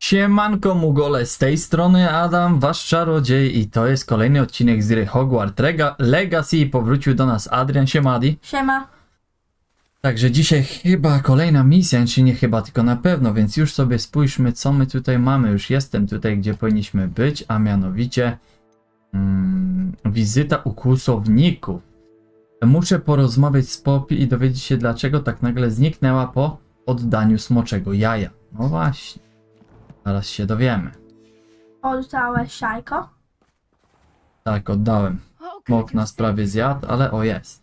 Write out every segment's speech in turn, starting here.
Siemanko Mugole, z tej strony Adam, wasz czarodziej i to jest kolejny odcinek z gry Hogwarts Legacy. Powrócił do nas Adrian, siema Adi. Siema. Także dzisiaj chyba kolejna misja, czy nie chyba, tylko na pewno, więc już sobie spójrzmy co my tutaj mamy. Już jestem tutaj, gdzie powinniśmy być, a mianowicie wizyta u kłusowników. Muszę porozmawiać z Poppy i dowiedzieć się, dlaczego tak nagle zniknęła po oddaniu smoczego jaja. No właśnie. Zaraz się dowiemy. Oddałeś jajko? Tak, oddałem. Smok nas prawie zjadł, ale o jest.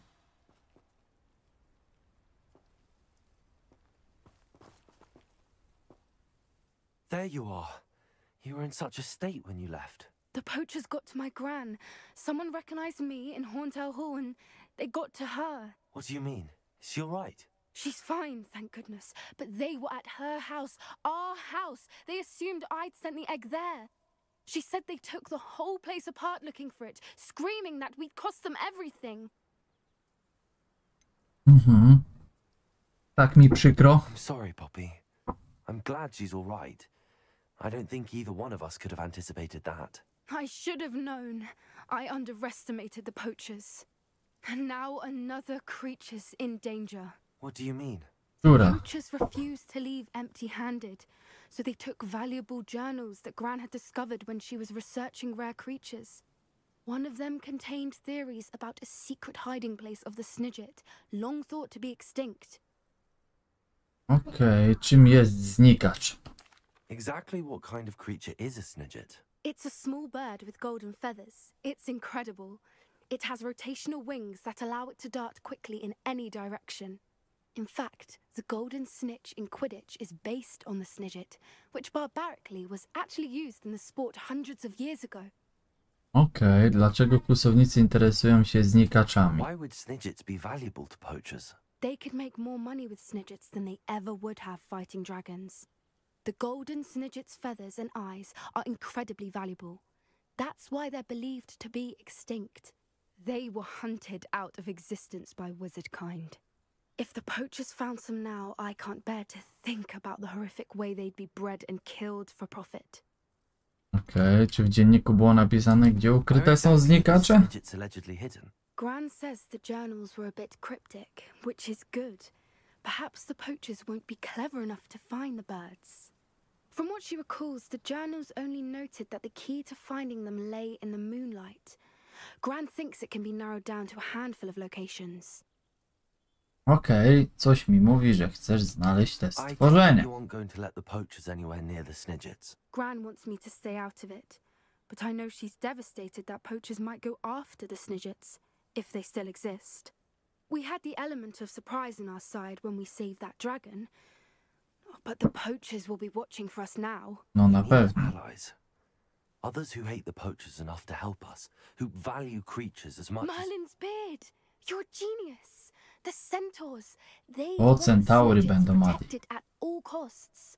There you are. You were in such a state when you left. The poachers got to my gran. Someone recognized me in Horntail Hall and they got to her. What do you mean? Is she all right? She's fine, thank goodness. But they were at her house, our house. They assumed I'd sent the egg there. She said they took the whole place apart looking for it, screaming that we'd cost them everything. Tak mi przykro. I'm sorry, Poppy. I'm glad she's all right. I don't think either one of us could have anticipated that. I should have known. I underestimated the poachers. And now another creature's in danger. What do you mean? Która? Poachers refused to leave empty-handed, so they took valuable journals that Gran had discovered when she was researching rare creatures. One of them contained theories about a secret hiding place of the Snidget, long thought to be extinct. Okej, czym jest znikacz? Exactly what kind of creature is a Snidget? It's a small bird with golden feathers. It's incredible. It has rotational wings that allow it to dart quickly in any direction. In fact, the golden snitch in Quidditch is based on the Snidget, which barbarically was actually used in the sport hundreds of years ago. Okej, dlaczego kłusownicy interesują się znikaczami? Why would Snidgets be valuable to poachers? They could make more money with Snidgets than they ever would have fighting dragons. The golden Snidget's feathers and eyes are incredibly valuable. That's why they're believed to be extinct. They were hunted out of existence by wizard kind. If the poachers found some now, I can't bear to think about the horrific way they'd be bred and killed for profit. Okej, czy w dzienniku było napisane, gdzie ukryte są znikacze? Snidgets allegedly hidden. Gran says the journals were a bit cryptic, which is good. Perhaps the poachers won't be clever enough to find the birds. From what she recalls, the journals only noted that the key to finding them lay in the moonlight. Gran thinks it can be narrowed down to a handful of locations. Okej, coś mi mówi, że chcesz znaleźć te I take it stworzenia. you aren't going to let the poachers anywhere near the Snidgets. Gran wants me to stay out of it, but I know she's devastated that poachers might go after the Snidgets, if they still exist. We had the element of surprise on our side when we saved that dragon, but the poachers will be watching for us now. No na We need pewno. allies. Others who hate the poachers enough to help us, who value creatures as much as... Merlin's beard! You're a genius! The centaurs! They O, want centaury Snidgets będą, Mati. protected at all costs.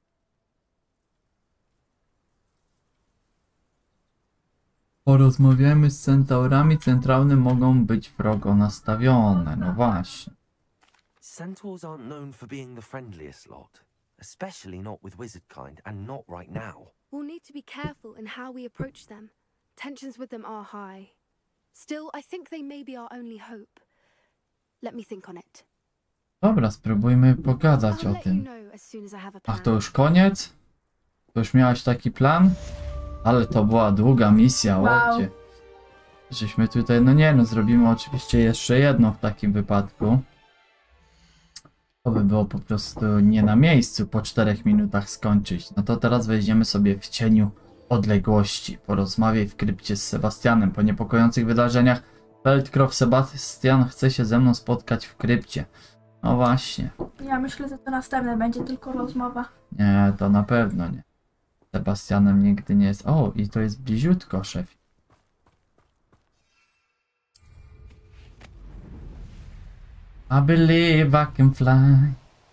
Porozmawiamy z centaurami, centralne mogą być wrogo nastawione, no właśnie. Centaurs aren't known for being the friendliest lot, especially not with wizard kind, and not right now. We'll need to be careful in how we approach them. Tensions with them are high. Still, I think they may be our only hope. Let me think on it. Dobra, spróbujmy pogadać I'll o let you tym. know as soon as I have a plan. Ach, to już koniec? To już miałaś taki plan? Ale to była długa misja, Wow. ładnie. Żeśmy tutaj, no nie no, zrobimy oczywiście jeszcze jedno w takim wypadku. To by było po prostu nie na miejscu po 4 minutach skończyć. No to teraz wejdziemy sobie w cieniu odległości. Porozmawiaj w krypcie z Sebastianem. Po niepokojących wydarzeniach Feldcroft Sebastian chce się ze mną spotkać w krypcie. No właśnie. Ja myślę, że to następne będzie tylko rozmowa. Nie, to na pewno nie. Sebastianem nigdy nie jest. O, i to jest bliziutko, szef. I believe I can fly.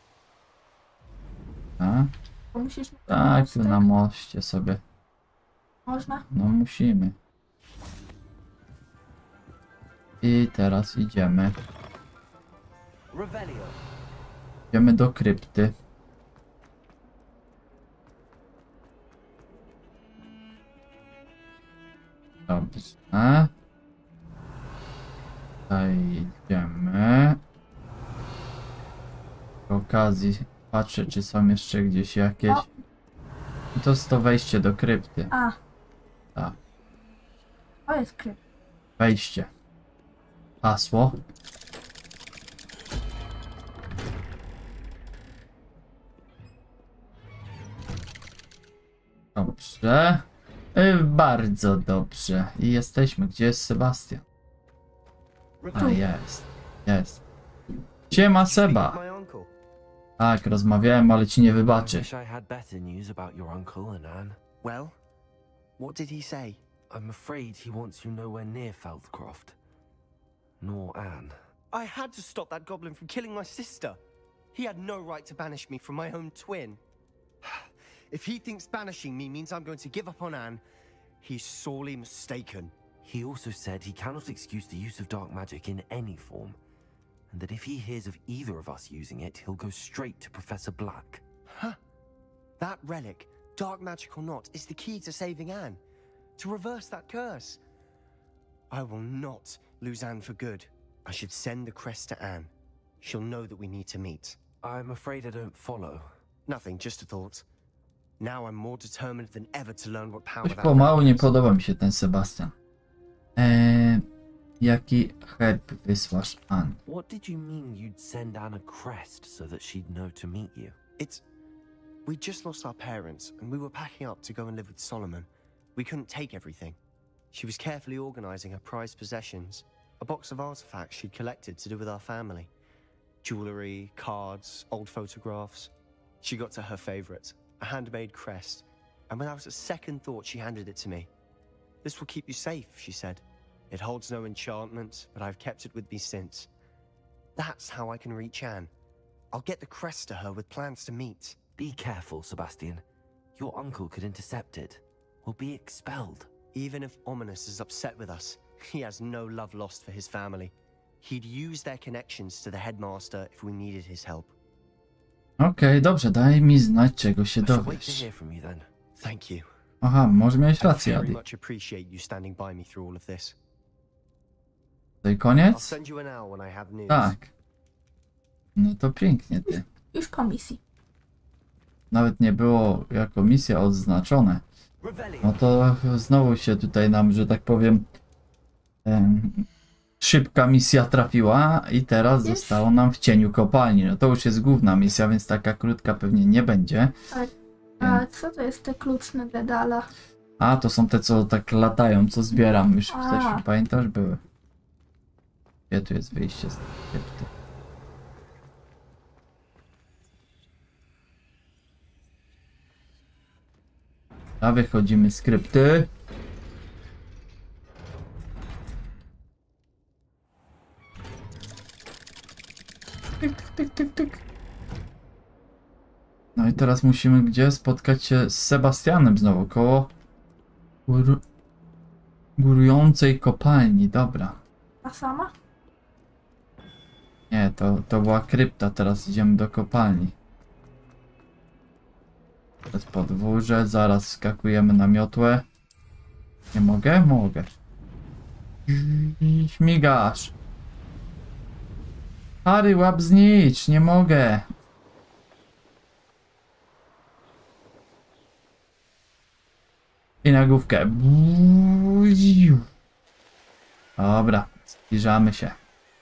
Tak? Bo musisz... Tak, tu na moście sobie. Można? No musimy. I teraz idziemy. Revelio. Idziemy do krypty. Dobrze. Tutaj idziemy. Przy okazji patrzę, czy są jeszcze gdzieś jakieś... O. To jest to wejście do krypty. A. Tak. O, jest kryp. Wejście. Hasło. Dobrze. Bardzo dobrze. I jesteśmy. Gdzie jest Sebastian? A jest. Jest. Siema Seba. My uncle. Tak, rozmawiałem, ale ci nie I wybaczy. wish I had better news about your uncle and Anne. Well, what did he say? I'm afraid he wants you nowhere near Feldcroft. Nor Anne. I had to stop that goblin from killing my sister. He had no right to banish me from my own twin. If he thinks banishing me means I'm going to give up on Anne, he's sorely mistaken. He also said he cannot excuse the use of dark magic in any form, and that if he hears of either of us using it, he'll go straight to Professor Black. Huh? That relic, dark magic or not, is the key to saving Anne. To reverse that curse. I will not lose Anne for good. I should send the crest to Anne. She'll know that we need to meet. I'm afraid I don't follow. Nothing, just a thought. Now I'm more determined than ever to learn what power Coś that pomału man nie has. podoba mi się ten Sebastian. Jaki herb wysłasz Ann? What did you mean you'd send Anne a crest so that she'd know to meet you? It's... We just lost our parents, and we were packing up to go and live with Solomon. We couldn't take everything. She was carefully organizing her prized possessions. A box of artifacts she'd collected to do with our family. Jewelry, cards, old photographs. She got to her favorite, a handmade crest, and without a second thought she handed it to me. This will keep you safe, she said. It holds no enchantment, but I've kept it with me since. That's how I can reach Anne. I'll get the crest to her with plans to meet. Be careful, Sebastian. Your uncle could intercept it, or be expelled. Even if Ominous is upset with us, he has no love lost for his family. He'd use their connections to the headmaster if we needed his help. Okej, dobrze, daj mi znać, czego się I should wait to dowiesz. hear from you then. Thank you. Aha, może miałeś I rację, very Adi. much appreciate you standing by me through all of this. Tutaj I'll koniec? send you an hour when I have news. Tak. No to pięknie, ty. Już po misji. Nawet nie było jako misja odznaczone. No to znowu się tutaj nam, że tak powiem, szybka misja trafiła i teraz Wiesz? zostało nam w cieniu kopalni. No to już jest główna misja, więc taka krótka pewnie nie będzie. Tak. A co to jest te kluczne Dedala? A, to są te, co tak latają, co zbieram. Już A. wcześniej, pamiętasz, były. Gdzie tu jest wyjście z krypty? A wychodzimy z krypty. Tyk, tyk, tyk, tyk. No i teraz musimy gdzie? Spotkać się z Sebastianem znowu, koło górującej kopalni, dobra. A sama? Nie, to była krypta, teraz idziemy do kopalni. To jest podwórze, zaraz skakujemy na miotłę. Nie mogę? Mogę. Śmigasz. Harry, łap znicz, nie mogę. I na główkę. Dobra, zbliżamy się.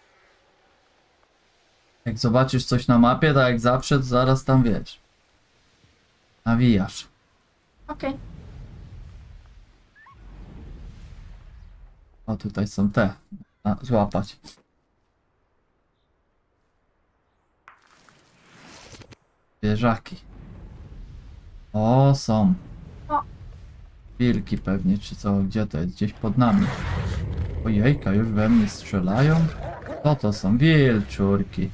Jak zobaczysz coś na mapie, tak jak zawsze, to zaraz tam wiesz. Nawijasz. Okej. O, tutaj są te. Złapać. Zwierzaki. O, są. O. Wilki pewnie, czy co? Gdzie to jest? Gdzieś pod nami. Ojejka, już we mnie strzelają? Co to są? Wilczurki.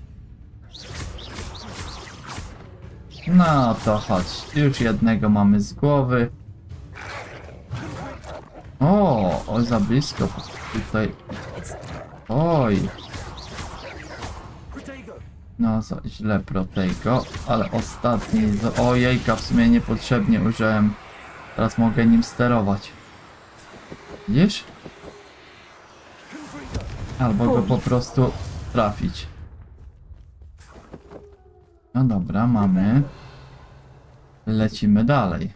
No to chodź. Już jednego mamy z głowy. O, za blisko. Tutaj. Oj. No, źle Protego, ale ostatni. Ojejka, w sumie niepotrzebnie użyłem. Teraz mogę nim sterować. Widzisz? Albo go po prostu trafić. No dobra, mamy. Lecimy dalej.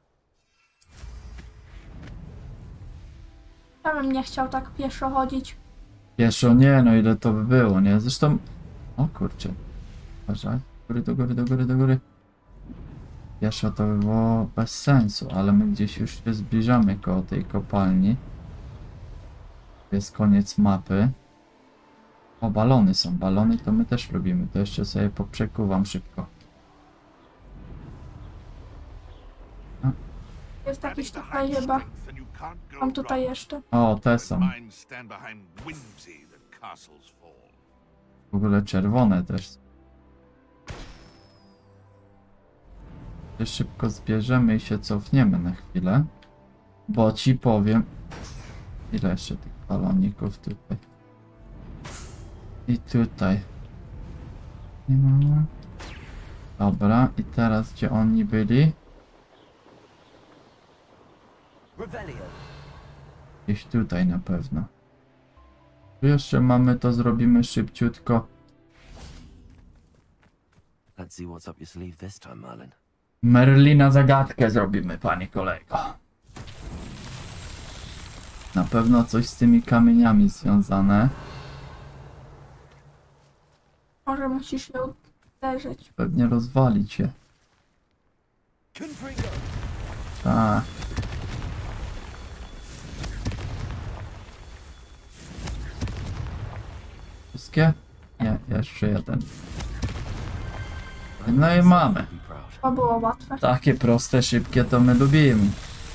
Ja bym nie chciał tak pieszo chodzić. Pieszo nie, no ile to by było, nie? Zresztą... O kurczę. Uważaj. Do góry, do góry, do góry, do góry. Pieszo to by było bez sensu, ale my gdzieś już się zbliżamy koło tej kopalni. To jest koniec mapy. O, balony są. Balony to my też lubimy. To jeszcze sobie poprzekuwam szybko. Jest jakiś tutaj chyba. Mam tutaj jeszcze. O, te są. W ogóle czerwone też. Szybko zbierzemy i się cofniemy na chwilę. Bo ci powiem... Ile jeszcze tych baloników tutaj? I tutaj. Nie ma. Dobra, i teraz gdzie oni byli? Gdzieś tutaj na pewno. Tu jeszcze mamy, to zrobimy szybciutko. Let's see what's up your sleeve this time, Merlin. Merlina zagadkę zrobimy, panie kolego. Na pewno coś z tymi kamieniami związane. Może musisz ją uderzyć. Pewnie rozwalić się. Tak. Wszystkie? Nie, jeszcze jeden. No i mamy. Be proud. To było łatwe. Takie proste, szybkie to my lubimy.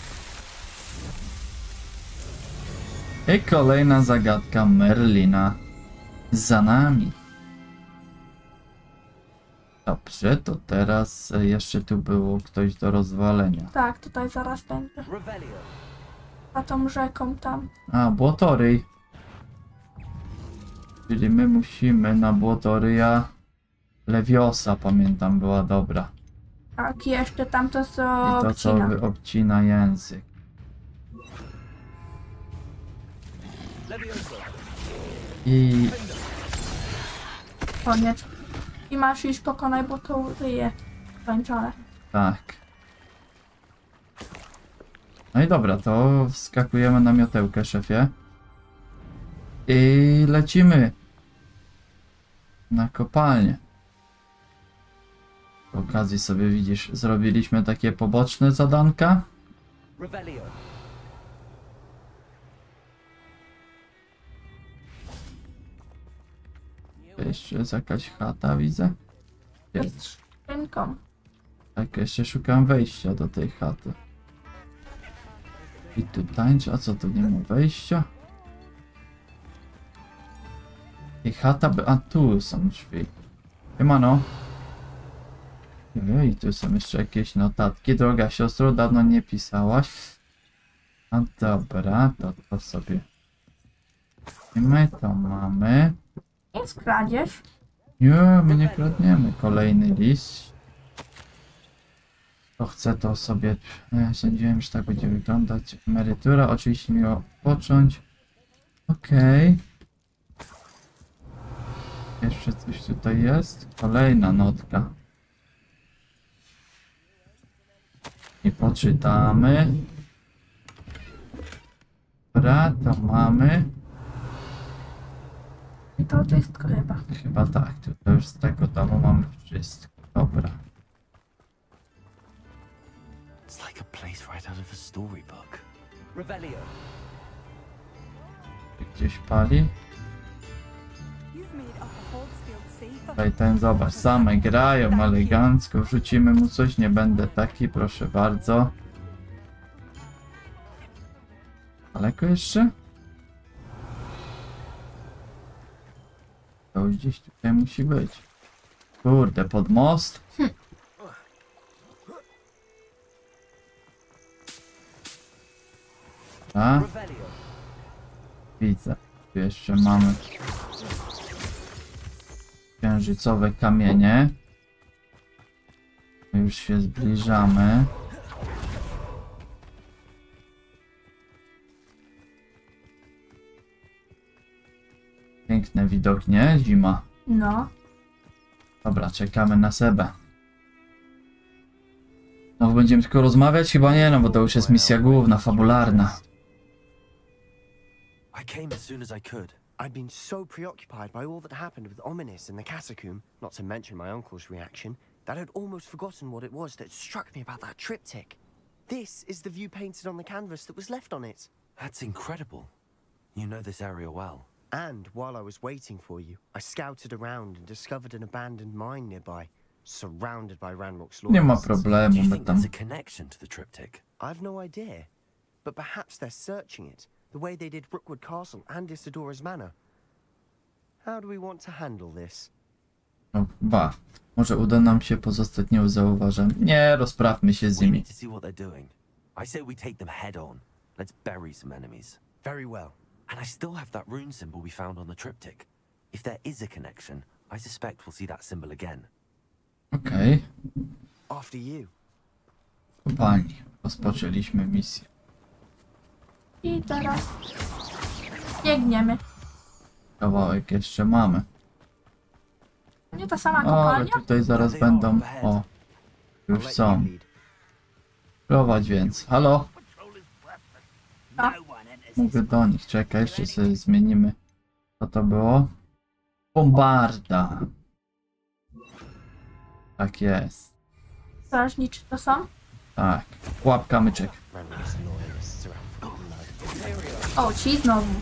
I kolejna zagadka Merlina za nami. Dobrze, to teraz jeszcze tu było ktoś do rozwalenia. Tak, tutaj zaraz będzie. Za tą rzeką tam. A, Błotoryj. Czyli my musimy na Błotoryja Lewiosa, pamiętam, była dobra. Tak, i jeszcze tam to I co to co obcina. obcina język. I Koniec. I masz iść pokonaj, bo to ryje skończone. tak. No i dobra, to wskakujemy na miotełkę, szefie. I lecimy na kopalnię. Przy okazji sobie widzisz, zrobiliśmy takie poboczne zadanka. To jeszcze jest jakaś chata, widzę. Jest. Z skrzynką. Tak, jeszcze szukam wejścia do tej chaty. I tu tańczy, a co tu nie ma wejścia? I chata by... A tu są drzwi. Siemano. I tu są jeszcze jakieś notatki. Droga siostro, dawno nie pisałaś. A dobra, to sobie... I my to mamy. Jest kradzież. Nie, my nie kradniemy. Kolejny list. Kto chce, to sobie... Sądziłem, że tak będzie wyglądać. Emerytura, oczywiście miło począć. Okej. Jeszcze coś tutaj jest. Kolejna notka. I poczytamy. Dobra, to mamy. I to wszystko chyba. Chyba tak, to już z tego domu mamy wszystko. Dobra. It's like a place right out of a storybook. Gdzieś pali. Tutaj ten, zobacz, same grają elegancko. Wrzucimy mu coś, nie będę taki, proszę bardzo. Daleko jeszcze? To już gdzieś tutaj musi być. Kurde, pod most? A? Widzę. Tu jeszcze mamy księżycowe kamienie. Już się zbliżamy. piękny widok, nie? Zima. No. Dobra, czekamy na Sebę. No będziemy tylko rozmawiać? Chyba nie, no bo to już jest misja główna, fabularna. I came as soon as I could. I'd been so preoccupied by all that happened with Ominis in the catacomb, not to mention my uncle's reaction, that I'd almost forgotten what it was that struck me about that triptych. This is the view painted on the canvas that was left on it. That's incredible. You know this area well. And while I was waiting for you, I scouted around and discovered an abandoned mine nearby, surrounded by Ranrock's Nie ma loyalists. Do problemu, you my think tam... there's a connection to the triptych? I've no idea, but perhaps they're searching it, the way they did Rookwood Castle and Isidora's Manor. How do we want to handle this? No, ba. Może uda nam się pozostać niezauważeni. Nie, rozprawmy się z We nimi. need to see what they're doing. I say we take them head on. Let's bury some enemies. Very well. And I still have that rune symbol we found on the triptych. If there is a connection, I suspect we'll see that symbol again. Okej. After you. Kopalni. Rozpoczęliśmy misję. I teraz biegniemy. Kawałek jeszcze mamy. Nie ta sama O, ale kopalnia? tutaj zaraz będą... O, I'll już let są. you lead. Prowadź więc. Halo? A, Mówię do nich. Czekaj, jeszcze sobie zmienimy. Co to było? Bombarda. Tak jest. strażniczy to są? Tak. Łapka myczek. Ranrock's loyalists are out for blood. O, ci znowu.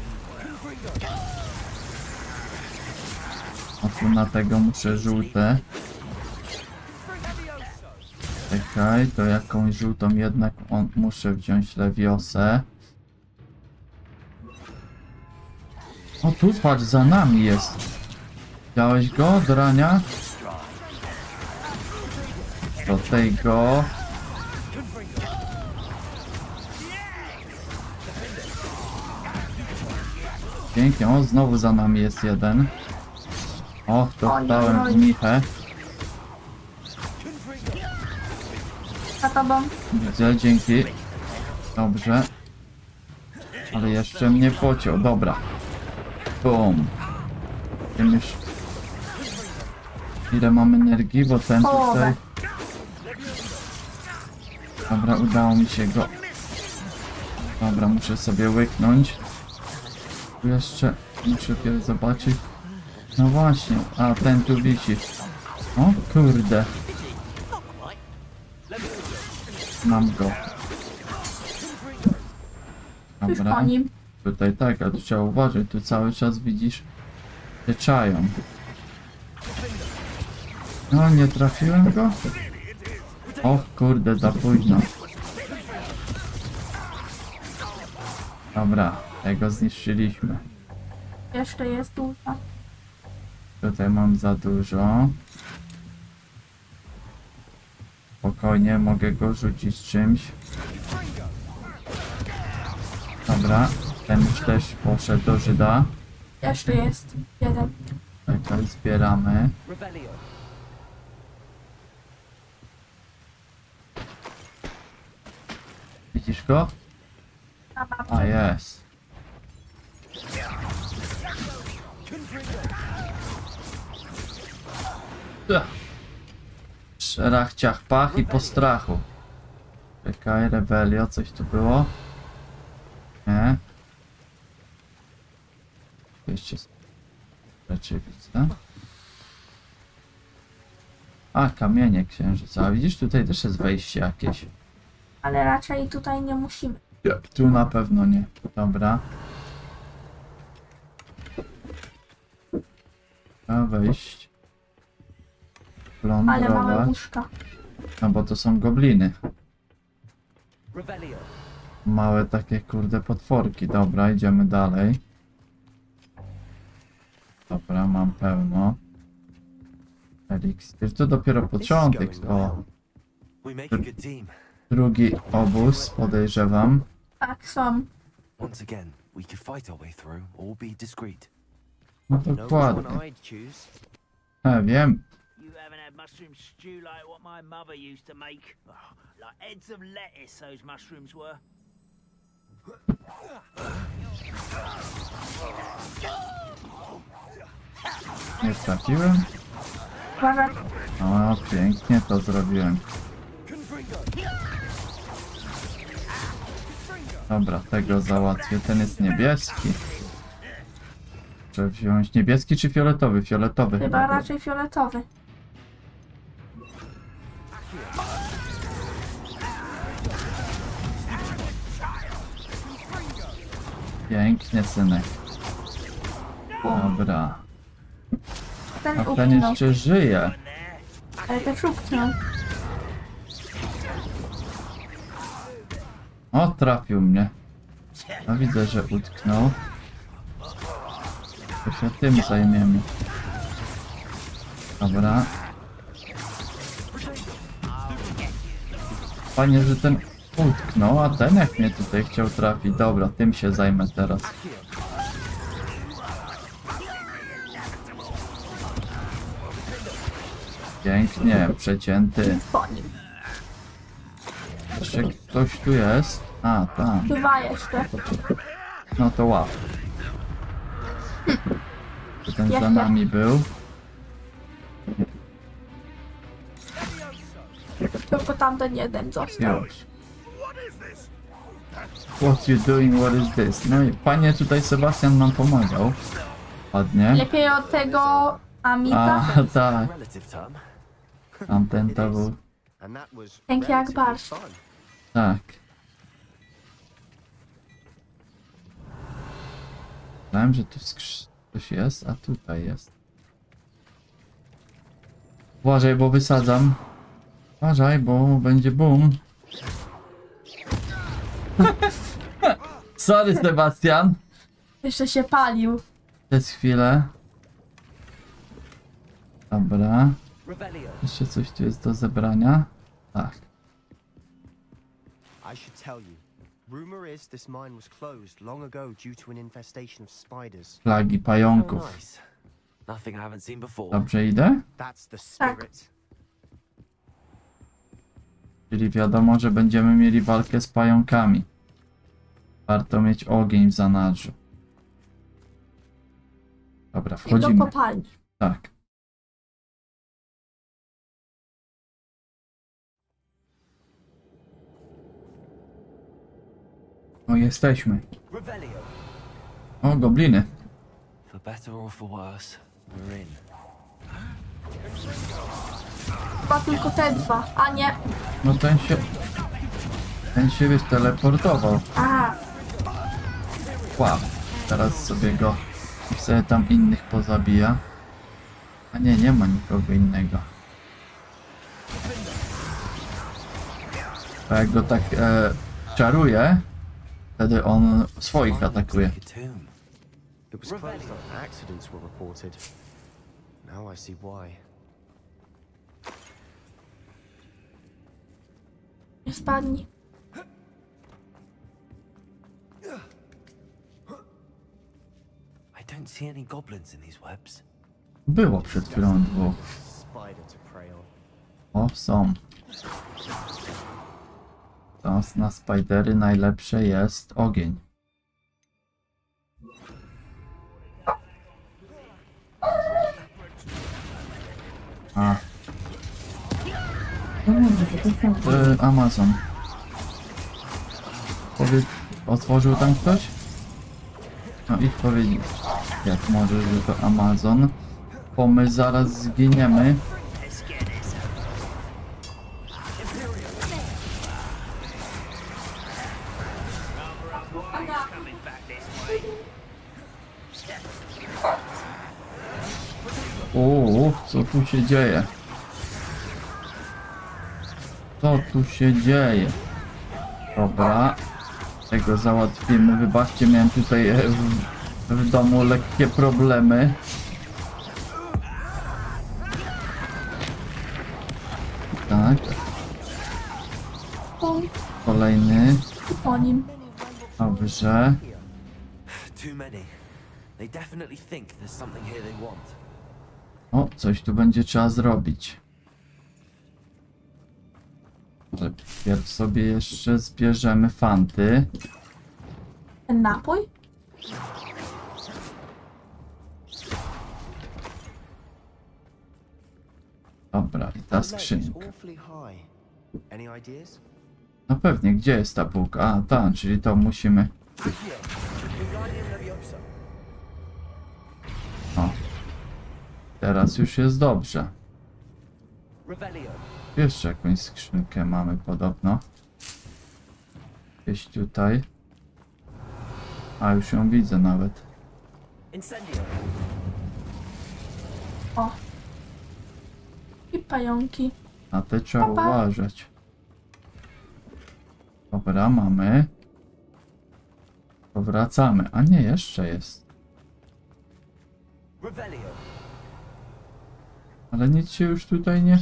O, tu na tego muszę żółte. Czekaj, to jakąś żółtą jednak muszę wziąć Lewiosę. O, tu patrz, za nami jest. Widziałeś go, Drania? Do tego. Pięknie, o, znowu za nami jest jeden. O, to dałem w Michę. Za tobą. Widzę, dzięki. Dobrze. Ale jeszcze mnie pociął, dobra. Bum. Wiem już... Ile mam energii, bo ten tutaj... Połowę. Dobra, udało mi się go... Dobra, muszę sobie łyknąć. Tu jeszcze... Muszę pierw zobaczyć... No właśnie, a ten tu wisi. O kurde. Mam go. Już po Dobra. nim. Tutaj tak, ale trzeba uważać, tu cały czas widzisz, się czają. No, nie trafiłem go? Och kurde, za późno. Dobra, tego zniszczyliśmy. Jeszcze jest dużo. Tutaj mam za dużo. Spokojnie, mogę go rzucić czymś. Dobra, ten już też poszedł do Żyda. Jeszcze jest jeden. Czekaj, zbieramy. Widzisz go? Na A mapie. jest. Szerach, ciach, pach i po strachu. Czekaj, rebelio, coś tu było? Nie. Jeszcze rzeczy widzę. A, kamienie księżyca. A widzisz, tutaj też jest wejście jakieś. Ale raczej tutaj nie musimy. Tu na pewno nie. Dobra. Trzeba wejść. Ale mamy Plądrować. łóżka. No bo to są gobliny. Małe takie kurde potworki. Dobra, idziemy dalej. Dobra, mam pełno. Eliksir. To dopiero początek. O, We make a good team. drugi obóz, podejrzewam. Tak, są. Once again, we could fight our way through or be discreet. No Know which dokładnie. one I'd choose. Wiem. You haven't had mushroom stew like what my mother used to make. Oh, like heads of lettuce, those mushrooms were. Nie trafiłem? Uważaj. O, pięknie to zrobiłem. Dobra, tego załatwię. Ten jest niebieski. Muszę wziąć niebieski czy fioletowy? Fioletowy Chyba był. raczej fioletowy. Pięknie, synek. Dobra. Ten A ten upchnął. jeszcze żyje. Ale też upchnął. O, trafił mnie. No widzę, że utknął. To się tym zajmiemy. Dobra. Fajnie, że ten utknął, a ten jak mnie tutaj chciał trafić. Dobra, tym się zajmę teraz. Pięknie, przecięty. Po nim. Jeszcze ktoś tu jest. A, tam. Dwa jeszcze. No to łap. To ten za nami był. Tylko tamten jeden został. Już. What you doing? What is this? No i fajnie tutaj Sebastian nam pomagał. Ładnie. Lepiej od tego Amita. A, tak. Relative term. Tamten to był. And that was Dzięki jak relatively barsz. fun. Tak. Myślałem, że tu coś jest, a tutaj jest. Uważaj, bo wysadzam. Uważaj, bo będzie boom. Sorry, Sebastian. Jeszcze się palił. Przez chwilę. Dobra. Revelio. Jeszcze coś tu jest do zebrania. Tak. I should tell you. Rumor is this mine was closed long ago due to an infestation of spiders. Flagi Oh, pająków. nice. Nothing I haven't seen before. Dobrze idę? That's the Tak. spirit. Czyli wiadomo, że będziemy mieli walkę z pająkami. Warto mieć ogień w zanadrzu. Dobra, I do wchodzimy. kopalni. Tak. O, jesteśmy. Revelio. O, gobliny. For better or for worse, we're in. Chyba tylko te dwa. A nie. No ten się wiesz, teleportował. Aha. Wow. Teraz sobie go i sobie tam innych pozabija. A nie, nie ma nikogo innego. A jak go tak czaruje, wtedy on swoich atakuje. Like a tomb. It was closed after accidents were reported. Now I see why. Nie spadnij. I don't see any goblins in these webs. Było przed chwilą dwóch. Spider to prey on. O, są. To na spidery najlepsze jest ogień. A. Amazon. Powiedz, otworzył tam ktoś? No idź powiedzieć, jak możesz, że to Amazon. Bo my zaraz zginiemy. Co tu się dzieje? Co tu się dzieje? Dobra. Tego załatwimy. Wybaczcie, miałem tutaj w domu lekkie problemy. Tak. Kolejny. Po nim. Dobrze. Too many. They definitely think there's something here they want. O, coś tu będzie trzeba zrobić. Ale pierw sobie jeszcze zbierzemy fanty. Ten napój? Dobra, i ta That ledge is skrzynka. awfully high. Any ideas? No pewnie, gdzie jest ta półka? A, ta, czyli to musimy... O. Teraz już jest dobrze. Revelio. Jeszcze jakąś skrzynkę mamy podobno. Gdzieś tutaj. A, już ją widzę nawet. Incendio. O. I pająki. Na te trzeba Pa, pa. uważać. Dobra, mamy. Powracamy. A nie, jeszcze jest. Revelio. Ale nic się już tutaj nie...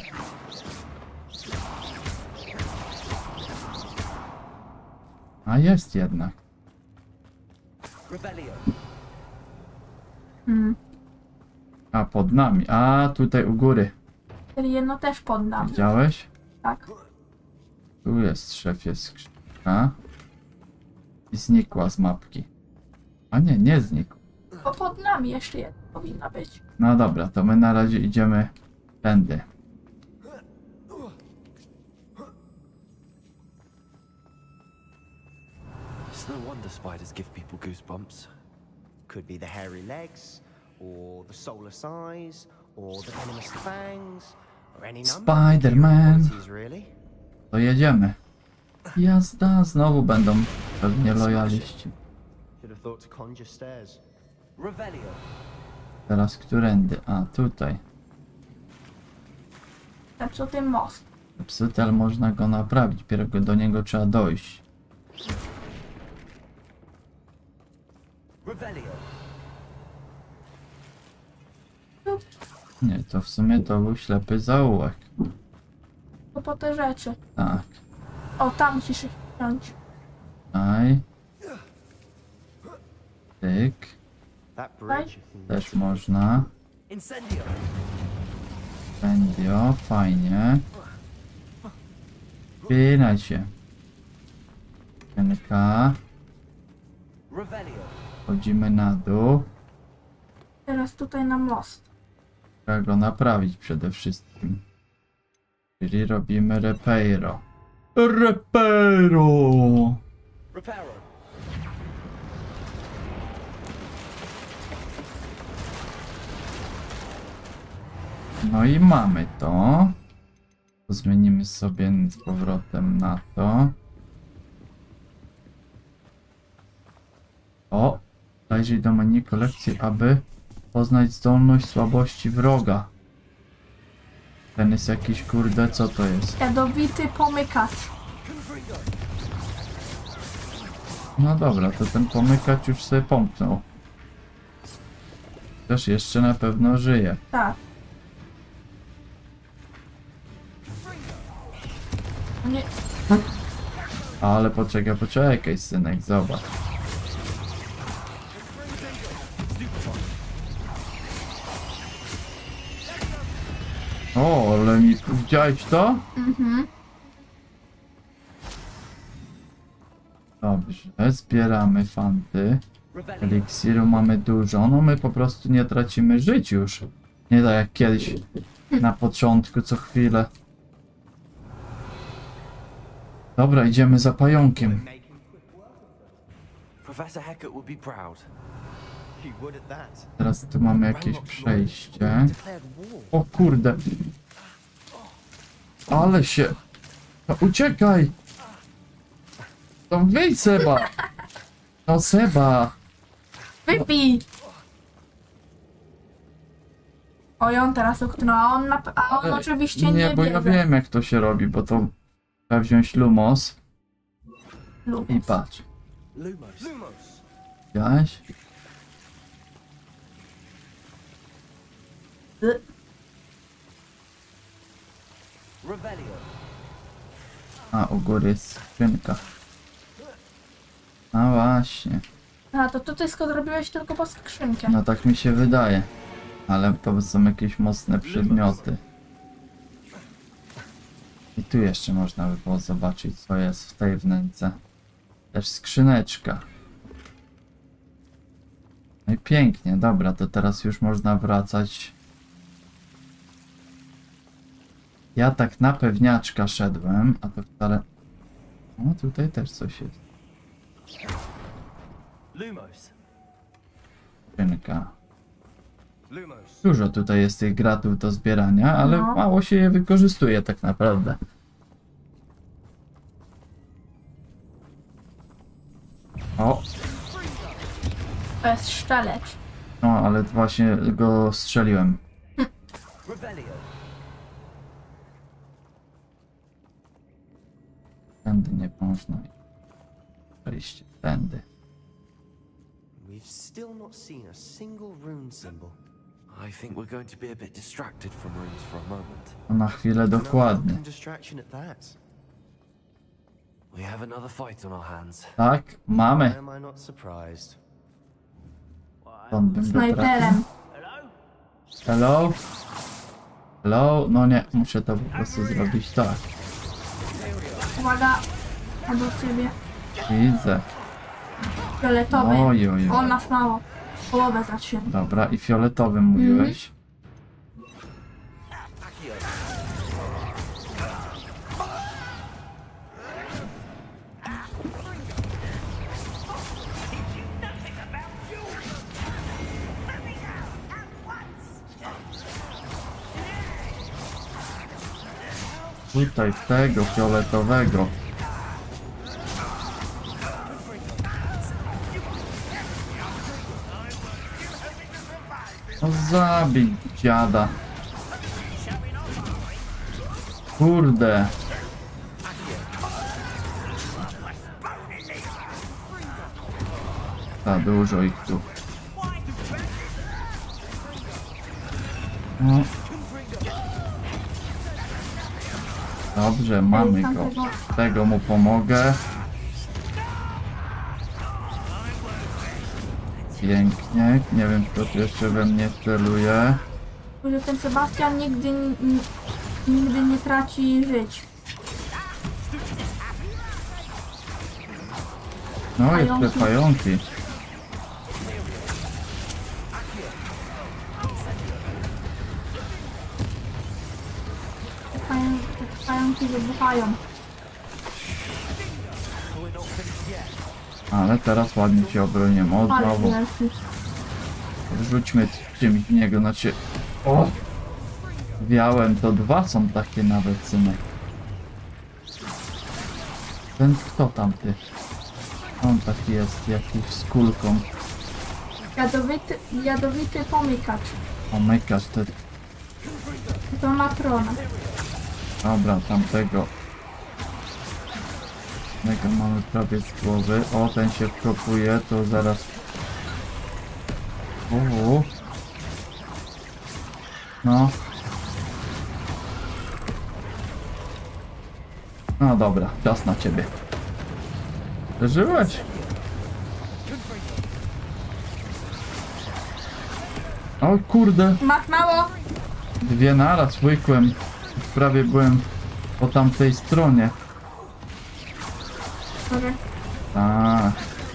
A jest jednak. Revelio. A pod nami. A tutaj u góry. Czyli jedno też poddam. Widziałeś? Tak. Tu jest szefie skrzynka. I znikła z mapki. A nie, nie znikła. Bo pod nami jeszcze jedna powinna być. No dobra, to my na razie idziemy tędy. It's no wonder spiders give people goosebumps. Could be the hairy legs, or the soulless eyes, or the venomous fangs, or any number of Spider-Man. qualities, really. To jedziemy. Jazda, znowu będą pewnie lojaliści. Should have thought to conjure stairs. Revelio. Teraz którędy? A, tutaj. Zepsuty most. Zepsuty, ale można go naprawić. Dopiero do niego trzeba dojść. Revelio. Nie, to w sumie to był ślepy zaułek. To po te rzeczy. Tak. O, tam musisz ich wziąć. Aj. Tyk. That bridge. Też można. Incendio. Bendio, fajnie. Wspinaj się. Skrzynka. Revelio. Chodzimy na dół. Teraz tutaj na most. Trzeba go naprawić przede wszystkim. Czyli robimy repairo. Repairo! Reparo. No i mamy to. Zmienimy sobie z powrotem na to. O! Zajrzyj do menu kolekcji, aby poznać zdolność słabości wroga. Ten jest jakiś, kurde, co to jest? Jadowity pomykacz. No dobra, to ten pomykacz już sobie pomknął. Też jeszcze na pewno żyje. Tak. Nie, Ale poczekaj, synek, zobacz. O, ale mi... Widziałeś to? Dobrze, zbieramy fanty. Revelio. Eliksiru mamy dużo, no my po prostu nie tracimy żyć już. Nie tak jak kiedyś na początku, co chwilę. Dobra, idziemy za pająkiem. Professor Hecat would be proud. He would at that. Teraz tu mamy jakieś przejście. Declared war. O kurde. Ale się... No uciekaj! No wyjdź, Seba! No Seba! wypij! Oj, on teraz uknął, a on oczywiście nie bo ja bierze. wiem jak to się robi, bo to trzeba wziąć Lumos Lumos. i patrz. Lumos. Lumos. Widziałeś? Y, Revelio. A u góry jest skrzynka. A właśnie. A, to tutaj skąd zrobiłeś tylko po skrzynkę. No tak mi się wydaje. Ale to są jakieś mocne przedmioty. I tu jeszcze można by było zobaczyć, co jest w tej wnęce. Też skrzyneczka. No i pięknie, dobra, to teraz już można wracać. Ja tak na pewniaczka szedłem, a to wcale... O, tutaj też coś jest. Lumos. Skrzynka. Lumos. Dużo tutaj jest tych gratów do zbierania, ale No. mało się je wykorzystuje tak naprawdę. O, To jest szczelec. no ale właśnie go strzeliłem. Revelio. Tędy nie można. Przejście tędy. We've still not seen a single rune symbol. I think we're going to be a bit distracted from runes for a moment. To na chwilę dokładnie. No distraction at that. We have another fight on our hands. Tak, mamy. Why am I not surprised? Stąd bym go trafił. Snajperem. Hello? Hello? No nie, muszę to po prostu zrobić tak. Uwaga. Obok ciebie. Widzę. Fioletowy. Oj, oj, O, oj. masz mało. Połowę za 3. Dobra, i fioletowym mówiłeś. Tutaj tego fioletowego. No zabij dziada. Kurde. Za dużo ich tu. No. Dobrze, mamy go. Tego mu pomogę. Pięknie. Nie wiem, kto tu jeszcze we mnie celuje. Że ten Sebastian nigdy nie traci żyć. No, jeszcze Pająki. pająki. Te pająki wybuchają. Ale teraz ładnie się obronię. O, Ale znowu. wielki. Rzućmy czymś w niego, znaczy... O! Wiałem, to dwa są takie nawet, synek. Ten kto tamty? On taki jest, jakiś z kulką. Jadowity pomykacz. Omykasz te... To matrona. Dobra, tamtego. Tego mamy prawie z głowy. O, ten się wkopuje, to zaraz... No. No dobra, czas na ciebie. Przeżyłeś? O kurde, Masz mało? dwie naraz łykłem. Prawie byłem po tamtej stronie. Może. Tak.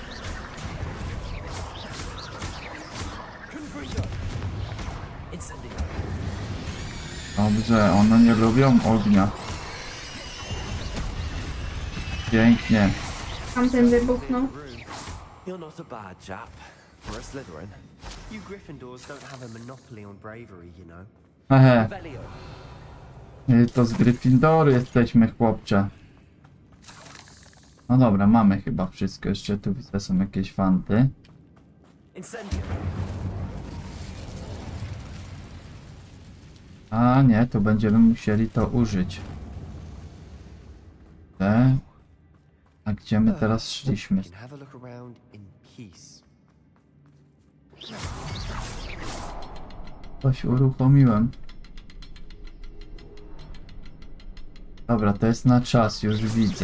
Dobrze, one nie lubią ognia. Pięknie. Tamten wybuchnął. You're not a bad chap for a Slytherin. You Gryffindors don't have a monopoly on bravery, you know. Hehe, Revelio. to z Gryffindoru jesteśmy, chłopcze. No dobra, mamy chyba wszystko. Jeszcze tu widzę, są jakieś fanty. Incendio. A nie, tu będziemy musieli to użyć. A gdzie my teraz szliśmy? We can have a look around in peace. Coś uruchomiłem. Dobra, to jest na czas, już widzę.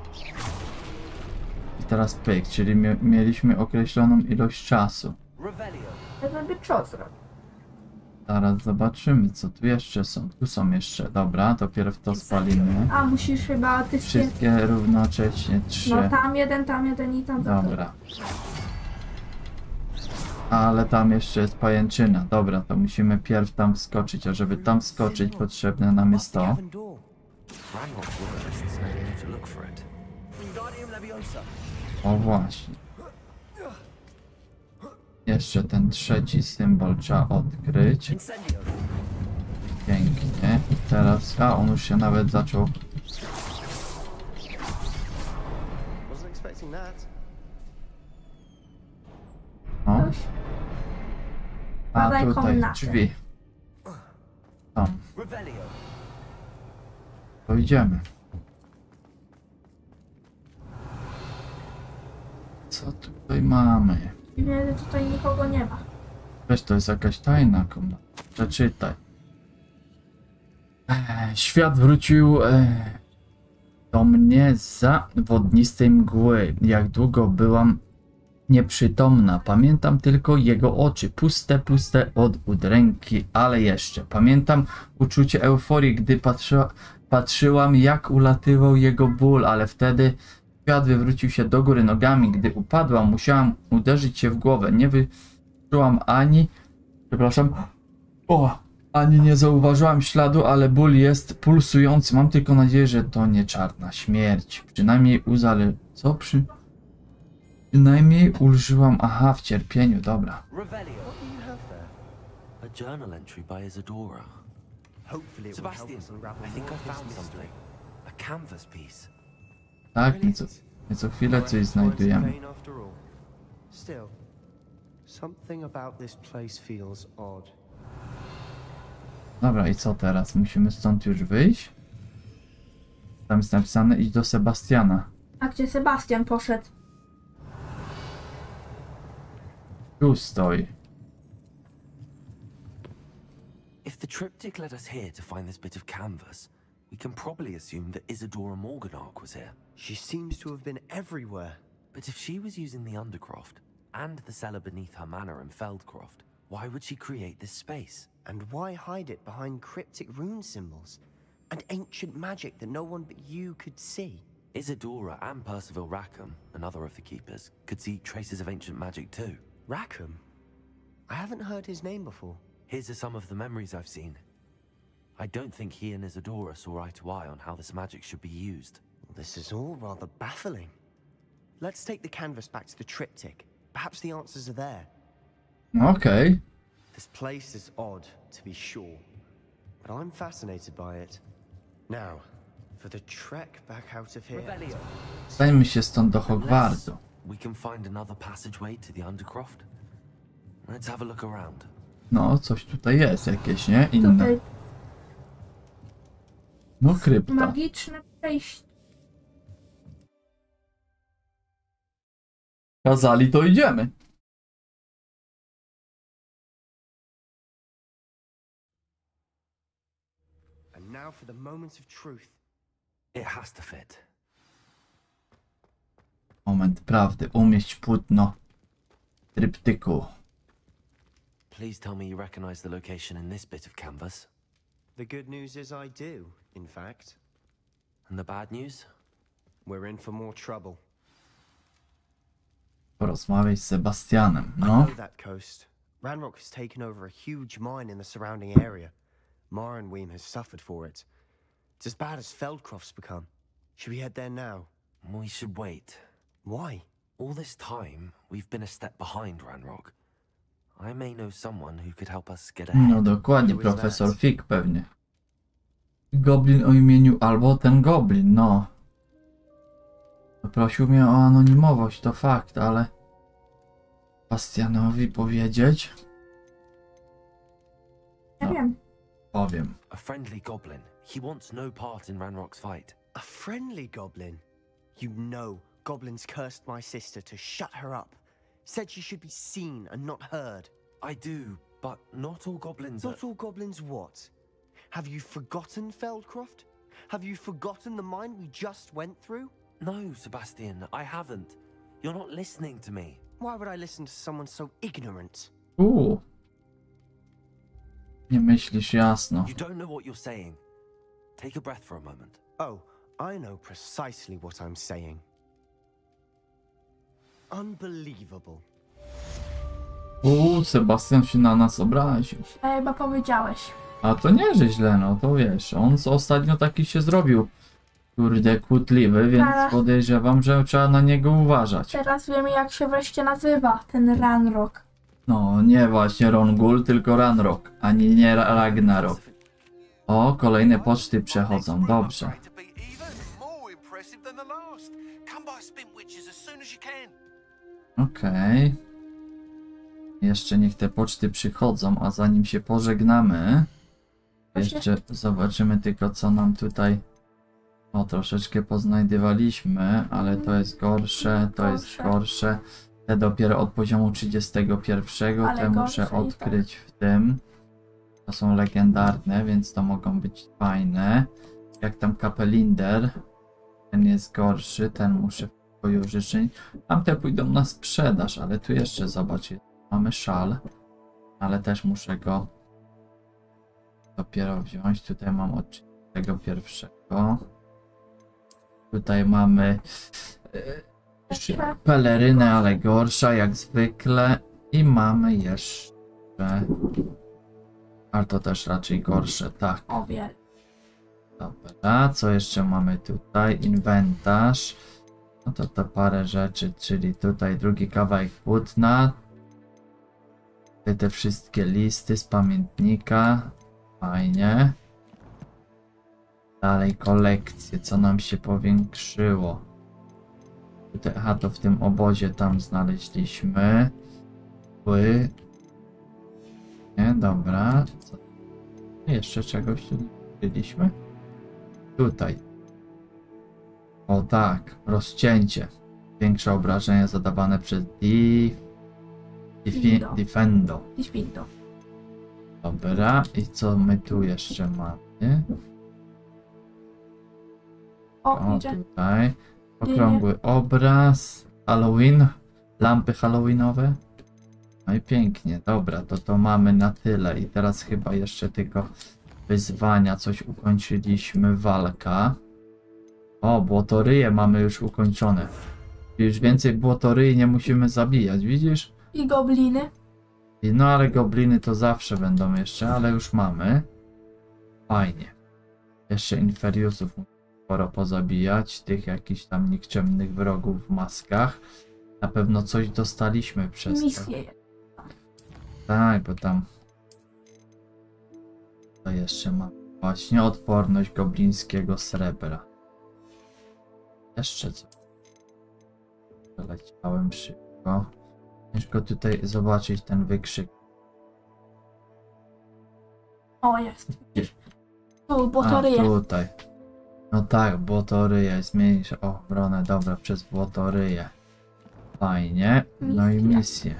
I teraz pyk, czyli mieliśmy określoną ilość czasu. Revelio. Żeby co zrobić? Zaraz zobaczymy, co tu jeszcze są. Tu są jeszcze, dobra, dopiero w to spalimy. A musisz chyba ty się... Wszystkie równocześnie, 3. No tam jeden i tam. Dobra. Ale tam jeszcze jest pajęczyna. Dobra, to musimy pierw tam wskoczyć, a żeby tam wskoczyć potrzebne nam jest to. Ranrock's workers never knew to look for it. Wingardium Leviosa. O właśnie. Jeszcze ten trzeci symbol trzeba odkryć. Incendio. Pięknie. I teraz... A, on już się nawet zaczął... Wasn't expecting that. O, Ktoś? a Badaj tutaj komnaty. drzwi. Tam, Revelio. to idziemy. Co tutaj mamy? Dziwnie, że tutaj nikogo nie ma. Weź, to jest jakaś tajna komnata. Przeczytaj. Świat wrócił do mnie za wodnistej mgły. Jak długo byłam nieprzytomna. Pamiętam tylko jego oczy. Puste, puste od udręki, ale jeszcze. Pamiętam uczucie euforii, gdy patrzyłam, jak ulatywał jego ból, ale wtedy świat wywrócił się do góry nogami. Gdy upadłam, musiałam uderzyć się w głowę. Nie wyczułam ani... Przepraszam. Ani nie zauważyłam śladu, ale ból jest pulsujący. Mam tylko nadzieję, że to nie czarna śmierć. Przynajmniej Przynajmniej ulżyłam. Aha, w cierpieniu, dobra. Revelio. What do you have there? A journal entry by Isadora. Hopefully it will help Sebastian, us unravel I think more I of this found mystery. something. A canvas piece. Tak, nieco chwilę coś znajdujemy. After all. Still, something about this place feels odd. Dobra, i co teraz? Musimy stąd już wyjść? Tam jest napisane, idź do Sebastiana. A gdzie Sebastian poszedł? Tu stoi. If the triptych led us here to find this bit of canvas, we can probably assume that Isadora Morganach was here. She seems to have been everywhere. But if she was using the Undercroft and the cellar beneath her manor in Feldcroft, why would she create this space? And why hide it behind cryptic rune symbols? And ancient magic that no one but you could see? Isadora and Percival Rackham, another of the keepers, could see traces of ancient magic too. Rackham? I haven't heard his name before. His are some of the memories I've seen. I don't think he and Isadora saw eye to eye on how this magic should be used. This is all rather baffling. Let's take the canvas back to the triptych. Perhaps the answers are there. Okej. This place is odd, to be sure, but I'm fascinated by it. Now, for the trek back out of here. Stańmy się stąd do Hogwartu. We can find another passageway to the Undercroft. Let's have a look around. No, coś tutaj jest jakieś, nie? Inne. Tutaj No, krypta. magiczne przejście. Kazali, to idziemy. And now for the moment of truth. It has to fit. Moment prawdy. Umieść płótno tryptyku. Please tell me you recognize the location in this bit of canvas. The good news is I do, in fact. And the bad news? We're in for more trouble. Porozmawiaj z Sebastianem. I No. know that coast. Ranrock has taken over a huge mine in the surrounding area. Mornweem has suffered for it. It's as bad as Feldcroft's become. Should we head there now? We should wait. Why? All this time, we've been a step behind Ranrock. I may know someone who could help us get ahead. No dokładnie, profesor Fick pewnie. Goblin o imieniu albo ten goblin, no. Prosił mnie o anonimowość, to fakt, ale... Bastianowi powiedzieć? Ja No. wiem. Powiem. A friendly goblin. He wants no part in Ranrock's fight. A friendly goblin? You know, goblins cursed my sister to shut her up. Said she should be seen and not heard. I do, but not all goblins are... Not all goblins what? Have you forgotten Feldcroft? Have you forgotten the mine we just went through? No, Sebastian, I haven't. You're not listening to me. Why would I listen to someone so ignorant? Nie myślisz jasno. You don't know what you're saying. Take a breath for a moment. Oh, I know precisely what I'm saying. Unbelievable. Sebastian się na nas obraził. A chyba powiedziałeś. A to nie, że źle, no to wiesz, on ostatnio taki się zrobił, kurde, kłótliwy, więc Tak. podejrzewam, że trzeba na niego uważać. Teraz wiemy, jak się wreszcie nazywa ten Ranrock. No, nie właśnie Rongul, tylko Ranrock, ani nie Ragnarok. O, kolejne poczty przechodzą, dobrze. Okej. Jeszcze niech te poczty przychodzą, a zanim się pożegnamy, jeszcze zobaczymy tylko, co nam tutaj... O, troszeczkę poznajdywaliśmy, ale to jest gorsze, to jest gorsze. Te dopiero od poziomu 31, Ale te muszę gorsze i tak. odkryć w tym. To są legendarne, więc to mogą być fajne. Jak tam Kapelinder, ten jest gorszy, ten muszę w pokoju życzeń. Tamte pójdą na sprzedaż, ale tu jeszcze zobacz, mamy szal, ale też muszę go dopiero wziąć. Tutaj mam od 31. Tutaj mamy pelerynę, ale gorsza jak zwykle. I mamy jeszcze... Ale to też raczej gorsze, tak. O wiele. Dobra, co jeszcze mamy tutaj? Inwentarz. No to parę rzeczy, czyli tutaj drugi kawałek płótna. Tutaj te wszystkie listy z pamiętnika. Fajnie. Dalej kolekcje, co nam się powiększyło. Tutaj, aha, to w tym obozie tam znaleźliśmy. Nie, dobra. Co? Jeszcze czegoś tu znaleźliśmy? Tutaj. O tak, rozcięcie. Większe obrażenia zadawane przez Defendo. Defendo. Dobra, i co my tu jeszcze mamy? O, O, idzie. tutaj. Okrągły obraz. Halloween. Lampy halloweenowe. No i pięknie. Dobra, to mamy na tyle. I teraz chyba jeszcze tylko wyzwania. Coś ukończyliśmy. Walka. O, błotoryje mamy już ukończone. Już więcej błotoryi nie musimy zabijać, widzisz? I gobliny. No ale gobliny to zawsze będą jeszcze, ale już mamy. Fajnie. Jeszcze Inferiusów sporo pozabijać. Tych jakichś tam nikczemnych wrogów w maskach. Na pewno coś dostaliśmy przez to. Misje. Tak, bo tam... To jeszcze mam. Właśnie odporność goblińskiego srebra. Jeszcze co? Przeleciałem szybko. Ciężko tutaj zobaczyć ten wykrzyk. O, jest. Tu, A, błotoryje. tutaj. No tak, błotoryje. Zmniejsza obronę. Dobra, przez błotoryje. Fajnie. No i Misja. misję.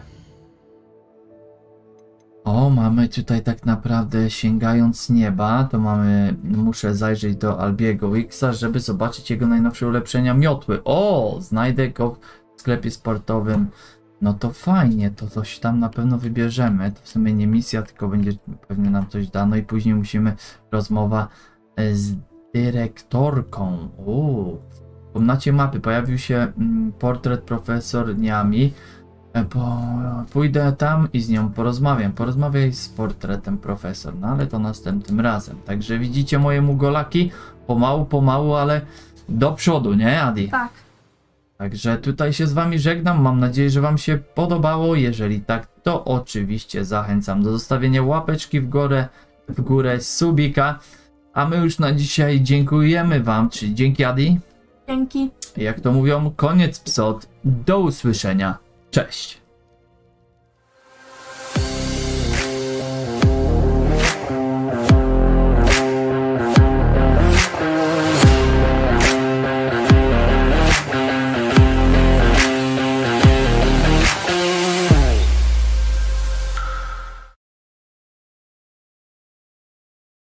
O, mamy tutaj tak naprawdę sięgając nieba, to mamy, muszę zajrzeć do Albiego Wixa, żeby zobaczyć jego najnowsze ulepszenia miotły. O, znajdę go w sklepie sportowym. No to fajnie, to coś tam na pewno wybierzemy. To w sumie nie misja, tylko będzie pewnie nam coś dano i później musimy rozmowa z dyrektorką. W komnacie mapy pojawił się portret profesor Niami. Pójdę tam i z nią porozmawiam. Porozmawiaj z portretem profesor, no ale to następnym razem. Także widzicie moje mugolaki? Pomału, ale do przodu, nie Adi? Tak. Także tutaj się z wami żegnam. Mam nadzieję, że wam się podobało. Jeżeli tak, to oczywiście zachęcam do zostawienia łapeczki w górę, subika. A my już na dzisiaj dziękujemy wam, czyli dzięki Adi. Dzięki. Jak to mówią, koniec psot. Do usłyszenia. Cześć.